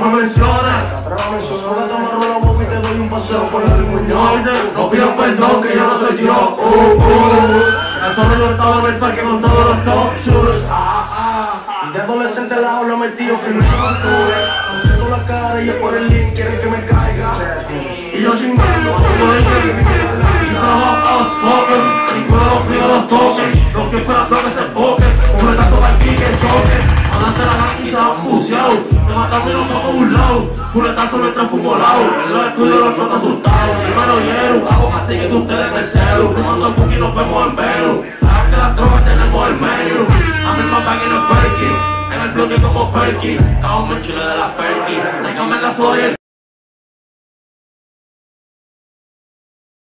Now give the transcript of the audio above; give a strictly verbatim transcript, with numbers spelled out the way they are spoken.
me menciones. Solo que te amarro la boca y te doy un paseo por la limoñón. No pidas perdón que yo no soy Dios. Uh, uh. El zorro no estaba en el parque con todos los talk shows. Ah, ah. Y de adolescente al lado lo metido firme en octubre. No siento la cara y es por el link, quieren que me caiga. Y yo chingando, como el que me queda la ninguno de los míos los toquen. Los que esperando que se enfoquen. Un retazo para aquí que choque. Mándate la gana y se han buceado. Te mataron y los ojos burlados. Un retazo mientras fumo lado. En los estudios los noto asustados. Hermano hiero, hago más ticket que ustedes en el celu. Fumando el cookie nos vemos en Venus. Hagan que las drogas tenemos el menú. A mi papá que no es perky. En el bloque como Perky. Cago en chile de las Perky. Tráigame la soda y el